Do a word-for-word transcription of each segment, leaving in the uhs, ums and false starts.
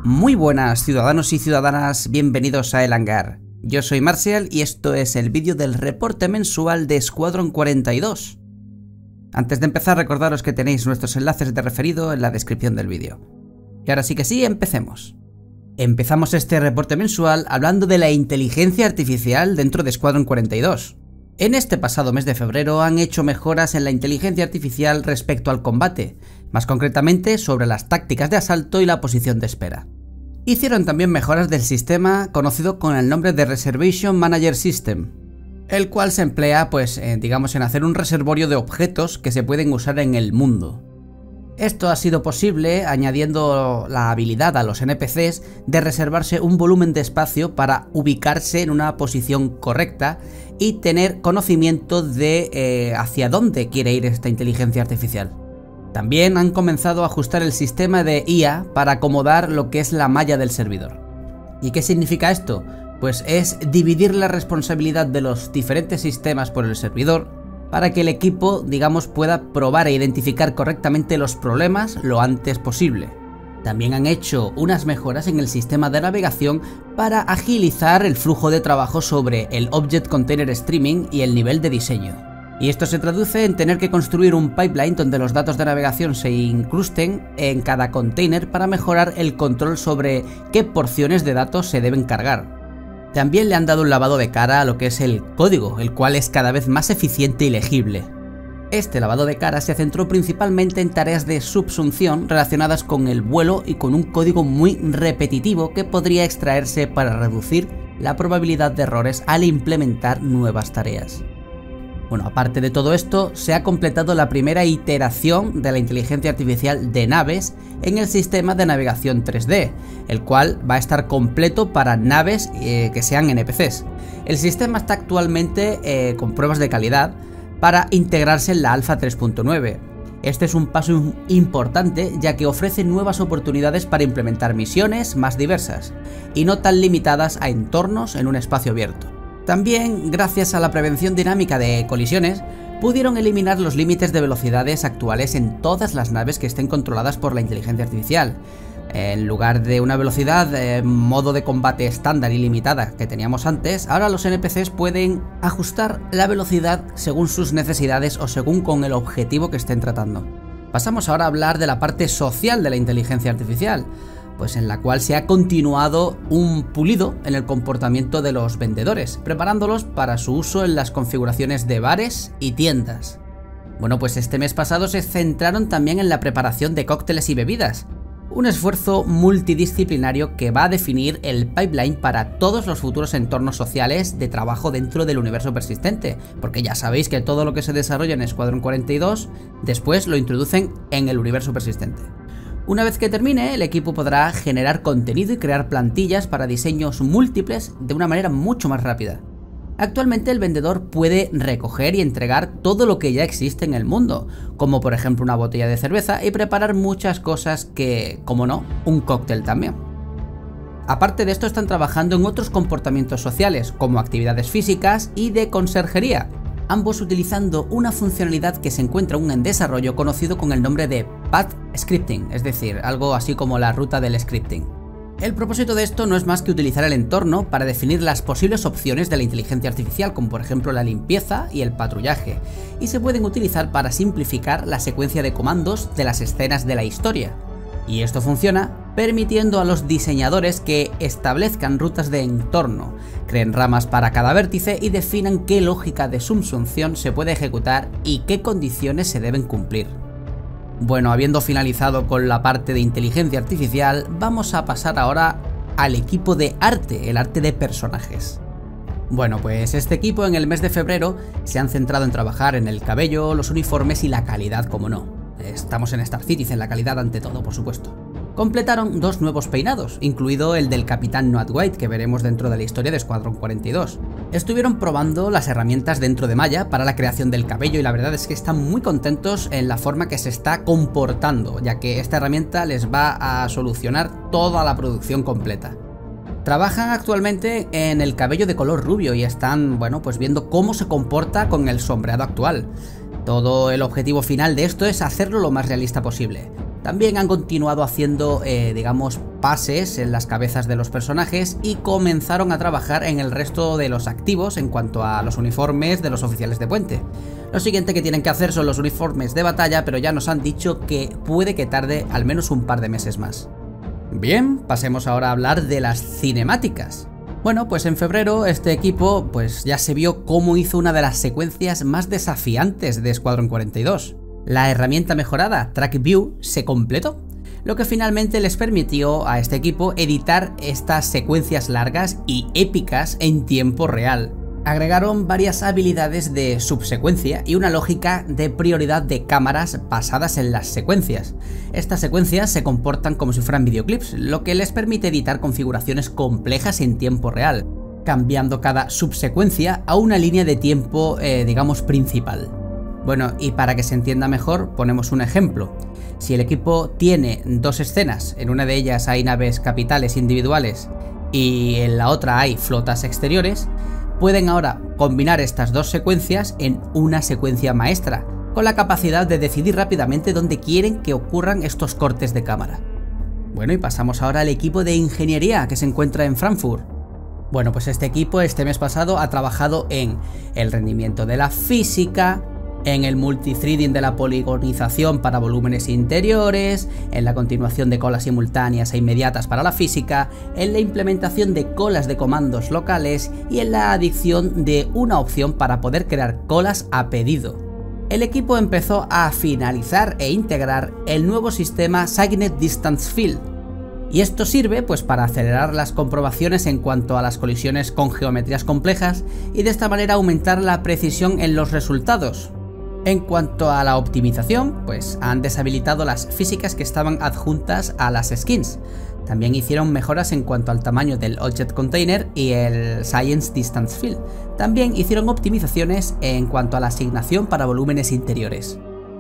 Muy buenas ciudadanos y ciudadanas, bienvenidos a El Hangar. Yo soy Marcial y esto es el vídeo del reporte mensual de Squadron cuarenta y dos. Antes de empezar, recordaros que tenéis nuestros enlaces de referido en la descripción del vídeo. Y ahora sí que sí, empecemos. Empezamos este reporte mensual hablando de la inteligencia artificial dentro de Squadron cuarenta y dos. En este pasado mes de febrero han hecho mejoras en la inteligencia artificial respecto al combate, más concretamente sobre las tácticas de asalto y la posición de espera. Hicieron también mejoras del sistema conocido con el nombre de Reservation Manager System, el cual se emplea pues eh, digamos en hacer un reservorio de objetos que se pueden usar en el mundo. Esto ha sido posible añadiendo la habilidad a los N P Cs de reservarse un volumen de espacio para ubicarse en una posición correcta y tener conocimiento de eh, hacia dónde quiere ir esta inteligencia artificial. También han comenzado a ajustar el sistema de I A para acomodar lo que es la malla del servidor. ¿Y qué significa esto? Pues es dividir la responsabilidad de los diferentes sistemas por el servidor para que el equipo, digamos, pueda probar e identificar correctamente los problemas lo antes posible. También han hecho unas mejoras en el sistema de navegación para agilizar el flujo de trabajo sobre el Object Container Streaming y el nivel de diseño. Y esto se traduce en tener que construir un pipeline donde los datos de navegación se incrusten en cada container para mejorar el control sobre qué porciones de datos se deben cargar. También le han dado un lavado de cara a lo que es el código, el cual es cada vez más eficiente y legible. Este lavado de cara se centró principalmente en tareas de subsunción relacionadas con el vuelo y con un código muy repetitivo que podría extraerse para reducir la probabilidad de errores al implementar nuevas tareas. Bueno, aparte de todo esto, se ha completado la primera iteración de la inteligencia artificial de naves en el sistema de navegación tres D, el cual va a estar completo para naves eh, que sean N P Cs. El sistema está actualmente eh, con pruebas de calidad para integrarse en la Alpha tres punto nueve. Este es un paso importante ya que ofrece nuevas oportunidades para implementar misiones más diversas y no tan limitadas a entornos en un espacio abierto. También, gracias a la prevención dinámica de colisiones, pudieron eliminar los límites de velocidades actuales en todas las naves que estén controladas por la inteligencia artificial. En lugar de una velocidad eh, modo de combate estándar ilimitada que teníamos antes, ahora los N P Cs pueden ajustar la velocidad según sus necesidades o según con el objetivo que estén tratando. Pasamos ahora a hablar de la parte social de la inteligencia artificial, pues en la cual se ha continuado un pulido en el comportamiento de los vendedores, preparándolos para su uso en las configuraciones de bares y tiendas. Bueno, pues este mes pasado se centraron también en la preparación de cócteles y bebidas, un esfuerzo multidisciplinario que va a definir el pipeline para todos los futuros entornos sociales de trabajo dentro del universo persistente, porque ya sabéis que todo lo que se desarrolla en Squadron cuarenta y dos después lo introducen en el universo persistente. Una vez que termine, el equipo podrá generar contenido y crear plantillas para diseños múltiples de una manera mucho más rápida. Actualmente el vendedor puede recoger y entregar todo lo que ya existe en el mundo, como por ejemplo una botella de cerveza, y preparar muchas cosas que, como no, un cóctel también. Aparte de esto, están trabajando en otros comportamientos sociales, como actividades físicas y de conserjería, ambos utilizando una funcionalidad que se encuentra aún en desarrollo conocido con el nombre de Path Scripting, es decir, algo así como la ruta del scripting. El propósito de esto no es más que utilizar el entorno para definir las posibles opciones de la inteligencia artificial, como por ejemplo la limpieza y el patrullaje, y se pueden utilizar para simplificar la secuencia de comandos de las escenas de la historia. Y esto funciona permitiendo a los diseñadores que establezcan rutas de entorno, creen ramas para cada vértice y definan qué lógica de subsunción se puede ejecutar y qué condiciones se deben cumplir. Bueno, habiendo finalizado con la parte de inteligencia artificial, vamos a pasar ahora al equipo de arte, el arte de personajes. Bueno, pues este equipo en el mes de febrero se han centrado en trabajar en el cabello, los uniformes y la calidad, como no. Estamos en Star Citizen, la calidad ante todo, por supuesto. Completaron dos nuevos peinados, incluido el del Capitán Noad White que veremos dentro de la historia de Squadron cuarenta y dos. Estuvieron probando las herramientas dentro de Maya para la creación del cabello y la verdad es que están muy contentos en la forma que se está comportando, ya que esta herramienta les va a solucionar toda la producción completa. Trabajan actualmente en el cabello de color rubio y están, bueno, pues viendo cómo se comporta con el sombreado actual. Todo el objetivo final de esto es hacerlo lo más realista posible. También han continuado haciendo, eh, digamos, pases en las cabezas de los personajes y comenzaron a trabajar en el resto de los activos en cuanto a los uniformes de los oficiales de puente. Lo siguiente que tienen que hacer son los uniformes de batalla, pero ya nos han dicho que puede que tarde al menos un par de meses más. Bien, pasemos ahora a hablar de las cinemáticas. Bueno, pues en febrero este equipo pues ya se vio cómo hizo una de las secuencias más desafiantes de Squadron cuarenta y dos. La herramienta mejorada TrackView se completó, lo que finalmente les permitió a este equipo editar estas secuencias largas y épicas en tiempo real. Agregaron varias habilidades de subsecuencia y una lógica de prioridad de cámaras basadas en las secuencias. Estas secuencias se comportan como si fueran videoclips, lo que les permite editar configuraciones complejas en tiempo real, cambiando cada subsecuencia a una línea de tiempo, eh, digamos, principal. Bueno, y para que se entienda mejor, ponemos un ejemplo. Si el equipo tiene dos escenas, en una de ellas hay naves capitales individuales y en la otra hay flotas exteriores, pueden ahora combinar estas dos secuencias en una secuencia maestra, con la capacidad de decidir rápidamente dónde quieren que ocurran estos cortes de cámara. Bueno, y pasamos ahora al equipo de ingeniería que se encuentra en Frankfurt. Bueno, pues este equipo este mes pasado ha trabajado en el rendimiento de la física, en el multithreading de la poligonización para volúmenes interiores, en la continuación de colas simultáneas e inmediatas para la física, en la implementación de colas de comandos locales y en la adición de una opción para poder crear colas a pedido. El equipo empezó a finalizar e integrar el nuevo sistema Cygnett Distance Field, y esto sirve pues para acelerar las comprobaciones en cuanto a las colisiones con geometrías complejas y de esta manera aumentar la precisión en los resultados. En cuanto a la optimización, pues han deshabilitado las físicas que estaban adjuntas a las skins. También hicieron mejoras en cuanto al tamaño del Object Container y el Science Distance Field. También hicieron optimizaciones en cuanto a la asignación para volúmenes interiores.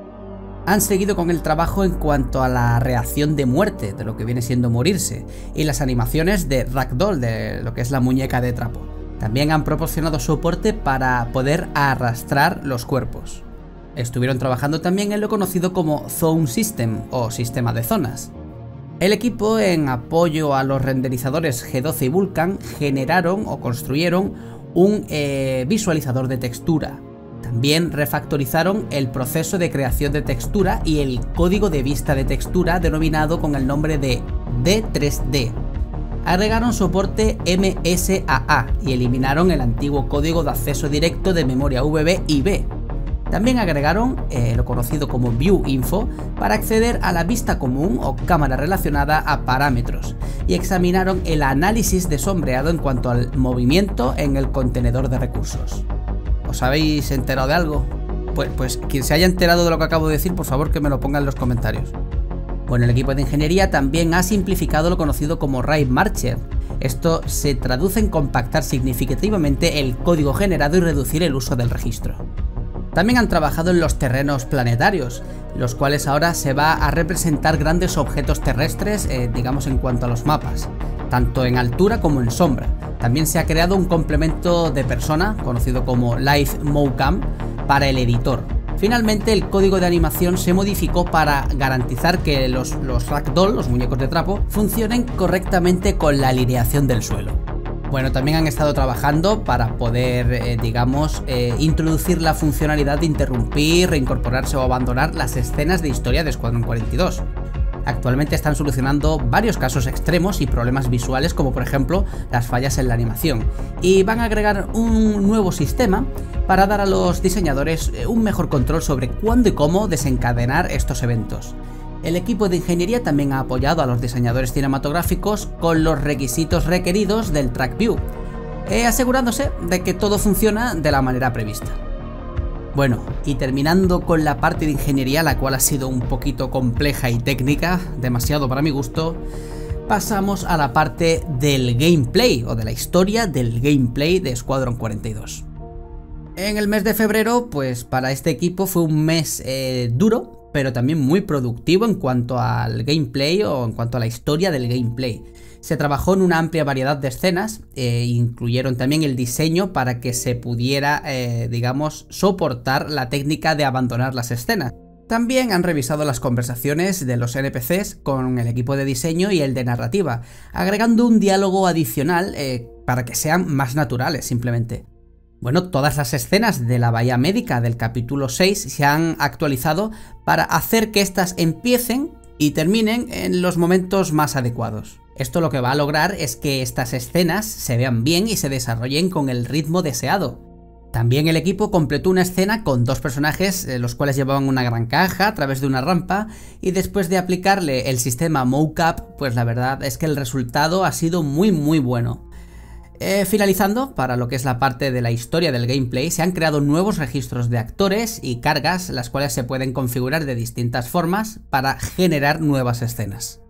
Han seguido con el trabajo en cuanto a la reacción de muerte, de lo que viene siendo morirse, y las animaciones de Ragdoll, de lo que es la muñeca de trapo. También han proporcionado soporte para poder arrastrar los cuerpos. Estuvieron trabajando también en lo conocido como Zone System o sistema de zonas. El equipo, en apoyo a los renderizadores G doce y Vulkan, generaron o construyeron un eh, visualizador de textura. También refactorizaron el proceso de creación de textura y el código de vista de textura denominado con el nombre de D tres D. Agregaron soporte M S A A y eliminaron el antiguo código de acceso directo de memoria V B y B. También agregaron eh, lo conocido como View Info para acceder a la vista común o cámara relacionada a parámetros, y examinaron el análisis de sombreado en cuanto al movimiento en el contenedor de recursos. ¿Os habéis enterado de algo? Pues, pues quien se haya enterado de lo que acabo de decir, por favor que me lo ponga en los comentarios. Bueno, el equipo de ingeniería también ha simplificado lo conocido como RAID Marcher. Esto se traduce en compactar significativamente el código generado y reducir el uso del registro. También han trabajado en los terrenos planetarios, los cuales ahora se va a representar grandes objetos terrestres, eh, digamos en cuanto a los mapas, tanto en altura como en sombra. También se ha creado un complemento de persona, conocido como Live Mocam, para el editor. Finalmente, el código de animación se modificó para garantizar que los, los Ragdoll, los muñecos de trapo, funcionen correctamente con la alineación del suelo. Bueno, también han estado trabajando para poder, eh, digamos, eh, introducir la funcionalidad de interrumpir, reincorporarse o abandonar las escenas de historia de Squadron cuarenta y dos. Actualmente están solucionando varios casos extremos y problemas visuales, como por ejemplo las fallas en la animación, y van a agregar un nuevo sistema para dar a los diseñadores un mejor control sobre cuándo y cómo desencadenar estos eventos. El equipo de ingeniería también ha apoyado a los diseñadores cinematográficos con los requisitos requeridos del TrackView, eh, asegurándose de que todo funciona de la manera prevista. Bueno, y terminando con la parte de ingeniería, la cual ha sido un poquito compleja y técnica, demasiado para mi gusto, pasamos a la parte del gameplay, o de la historia del gameplay de Squadron cuarenta y dos. En el mes de febrero, pues para este equipo fue un mes eh, duro, pero también muy productivo en cuanto al gameplay o en cuanto a la historia del gameplay. Se trabajó en una amplia variedad de escenas, eh, incluyeron también el diseño para que se pudiera, eh, digamos, soportar la técnica de abandonar las escenas. También han revisado las conversaciones de los N P Cs con el equipo de diseño y el de narrativa, agregando un diálogo adicional eh, para que sean más naturales simplemente. Bueno, todas las escenas de la bahía médica del capítulo seis se han actualizado para hacer que éstas empiecen y terminen en los momentos más adecuados. Esto lo que va a lograr es que estas escenas se vean bien y se desarrollen con el ritmo deseado. También el equipo completó una escena con dos personajes, eh, los cuales llevaban una gran caja a través de una rampa, y después de aplicarle el sistema mocap, pues la verdad es que el resultado ha sido muy muy bueno. Eh, finalizando, para lo que es la parte de la historia del gameplay, se han creado nuevos registros de actores y cargas, las cuales se pueden configurar de distintas formas para generar nuevas escenas.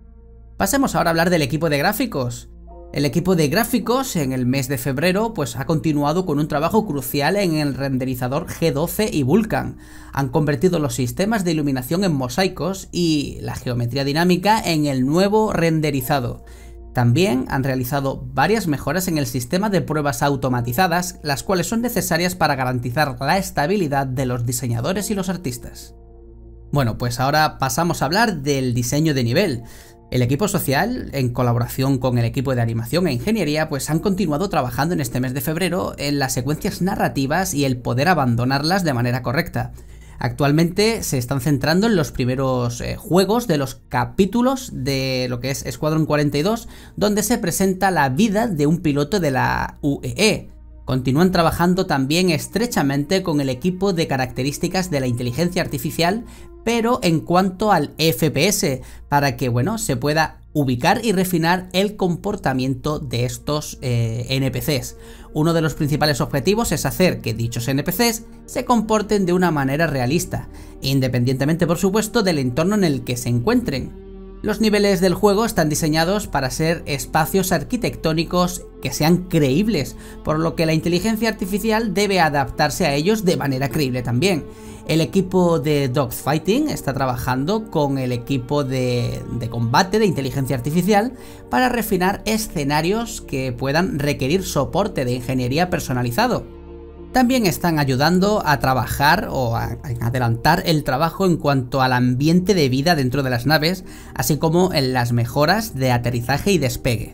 Pasemos ahora a hablar del equipo de gráficos. El equipo de gráficos en el mes de febrero pues ha continuado con un trabajo crucial en el renderizador G doce y Vulkan. Han convertido los sistemas de iluminación en mosaicos y la geometría dinámica en el nuevo renderizado. También han realizado varias mejoras en el sistema de pruebas automatizadas, las cuales son necesarias para garantizar la estabilidad de los diseñadores y los artistas. Bueno, pues ahora pasamos a hablar del diseño de nivel. El equipo social, en colaboración con el equipo de animación e ingeniería, pues han continuado trabajando en este mes de febrero en las secuencias narrativas y el poder abandonarlas de manera correcta. Actualmente se están centrando en los primeros eh, juegos de los capítulos de lo que es Squadron cuarenta y dos, donde se presenta la vida de un piloto de la U E E. Continúan trabajando también estrechamente con el equipo de características de la inteligencia artificial, pero en cuanto al F P S, para que bueno, se pueda ubicar y refinar el comportamiento de estos eh, N P Cs. Uno de los principales objetivos es hacer que dichos N P Cs se comporten de una manera realista, independientemente por supuesto del entorno en el que se encuentren. Los niveles del juego están diseñados para ser espacios arquitectónicos que sean creíbles, por lo que la inteligencia artificial debe adaptarse a ellos de manera creíble también. El equipo de Dogfighting está trabajando con el equipo de, de combate de inteligencia artificial para refinar escenarios que puedan requerir soporte de ingeniería personalizado. También están ayudando a trabajar o a adelantar el trabajo en cuanto al ambiente de vida dentro de las naves, así como en las mejoras de aterrizaje y despegue.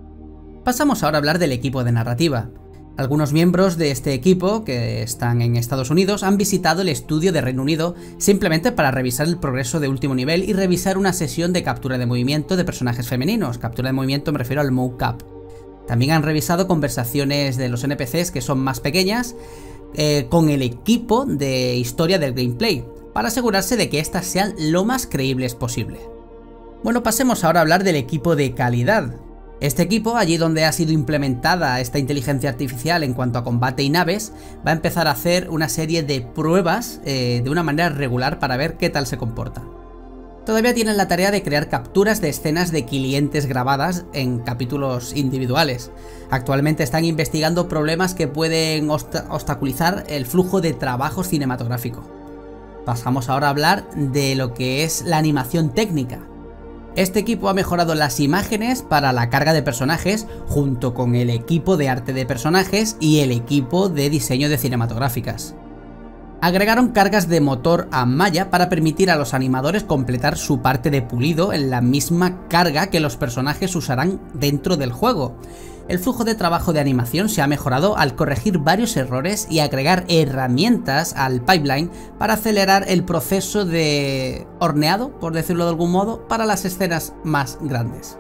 Pasamos ahora a hablar del equipo de narrativa. Algunos miembros de este equipo, que están en Estados Unidos, han visitado el estudio de Reino Unido simplemente para revisar el progreso de último nivel y revisar una sesión de captura de movimiento de personajes femeninos. Captura de movimiento me refiero al mocap. También han revisado conversaciones de los N P Cs que son más pequeñas eh, con el equipo de historia del gameplay, para asegurarse de que éstas sean lo más creíbles posible. Bueno, pasemos ahora a hablar del equipo de calidad. Este equipo, allí donde ha sido implementada esta inteligencia artificial en cuanto a combate y naves, va a empezar a hacer una serie de pruebas eh, de una manera regular para ver qué tal se comporta. Todavía tienen la tarea de crear capturas de escenas de clientes grabadas en capítulos individuales. Actualmente están investigando problemas que pueden obstaculizar el flujo de trabajo cinematográfico. Pasamos ahora a hablar de lo que es la animación técnica. Este equipo ha mejorado las imágenes para la carga de personajes junto con el equipo de arte de personajes y el equipo de diseño de cinematográficas. Agregaron cargas de motor a malla para permitir a los animadores completar su parte de pulido en la misma carga que los personajes usarán dentro del juego. El flujo de trabajo de animación se ha mejorado al corregir varios errores y agregar herramientas al pipeline para acelerar el proceso de horneado, por decirlo de algún modo, para las escenas más grandes.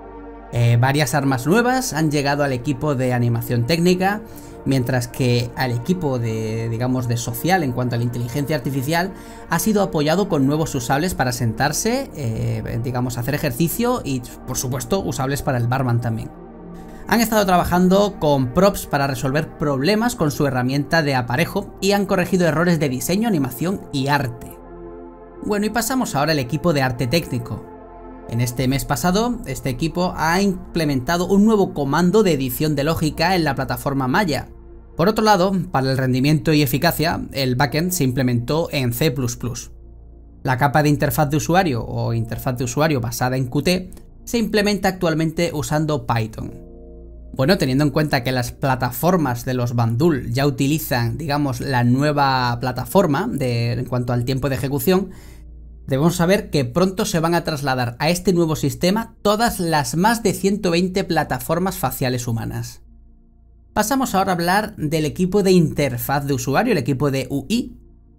Eh, varias armas nuevas han llegado al equipo de animación técnica, mientras que al equipo de, digamos, de social en cuanto a la inteligencia artificial ha sido apoyado con nuevos usables para sentarse, eh, digamos, hacer ejercicio y, por supuesto, usables para el barman también. Han estado trabajando con props para resolver problemas con su herramienta de aparejo y han corregido errores de diseño, animación y arte. Bueno, y pasamos ahora al equipo de arte técnico. En este mes pasado, este equipo ha implementado un nuevo comando de edición de lógica en la plataforma Maya. Por otro lado, para el rendimiento y eficacia, el backend se implementó en C plus plus. La capa de interfaz de usuario o interfaz de usuario basada en Qt se implementa actualmente usando Python. Bueno, teniendo en cuenta que las plataformas de los Bandul ya utilizan, digamos, la nueva plataforma de, en cuanto al tiempo de ejecución, debemos saber que pronto se van a trasladar a este nuevo sistema todas las más de ciento veinte plataformas faciales humanas. Pasamos ahora a hablar del equipo de interfaz de usuario, el equipo de U I.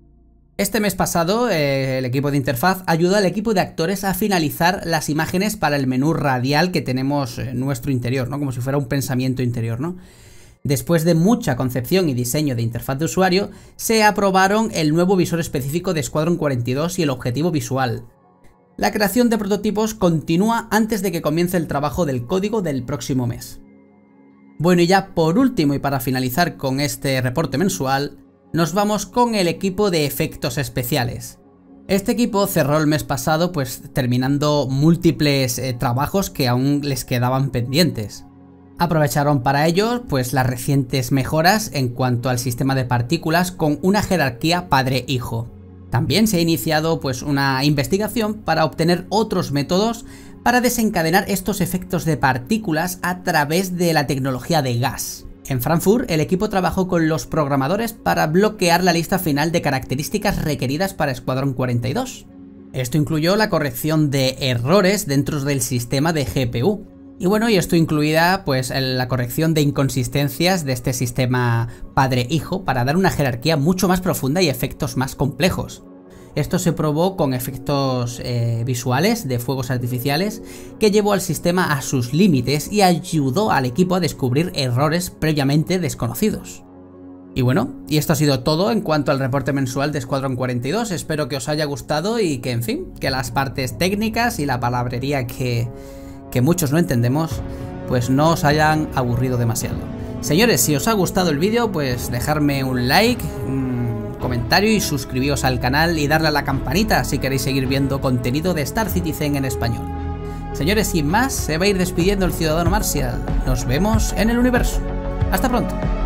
Este mes pasado, eh, el equipo de interfaz ayudó al equipo de actores a finalizar las imágenes para el menú radial que tenemos en nuestro interior, ¿no? Como si fuera un pensamiento interior, ¿no? Después de mucha concepción y diseño de interfaz de usuario, se aprobaron el nuevo visor específico de Squadron cuarenta y dos y el objetivo visual. La creación de prototipos continúa antes de que comience el trabajo del código del próximo mes. Bueno, y ya por último y para finalizar con este reporte mensual, nos vamos con el equipo de efectos especiales. Este equipo cerró el mes pasado pues terminando múltiples eh, trabajos que aún les quedaban pendientes. Aprovecharon para ello pues las recientes mejoras en cuanto al sistema de partículas con una jerarquía padre-hijo. También se ha iniciado pues una investigación para obtener otros métodos para desencadenar estos efectos de partículas a través de la tecnología de gas. En Frankfurt, el equipo trabajó con los programadores para bloquear la lista final de características requeridas para Squadron cuarenta y dos. Esto incluyó la corrección de errores dentro del sistema de G P U. Y bueno, y esto incluida pues la corrección de inconsistencias de este sistema padre-hijo para dar una jerarquía mucho más profunda y efectos más complejos. Esto se probó con efectos eh, visuales de fuegos artificiales que llevó al sistema a sus límites y ayudó al equipo a descubrir errores previamente desconocidos. Y bueno, y esto ha sido todo en cuanto al reporte mensual de Squadron cuarenta y dos, espero que os haya gustado y que en fin, que las partes técnicas y la palabrería que, que muchos no entendemos, pues no os hayan aburrido demasiado. Señores, si os ha gustado el vídeo, pues dejarme un like, comentario y suscribíos al canal y darle a la campanita si queréis seguir viendo contenido de Star Citizen en español. Señores, sin más, se va a ir despidiendo el Ciudadano Marcial. Nos vemos en el universo. Hasta pronto.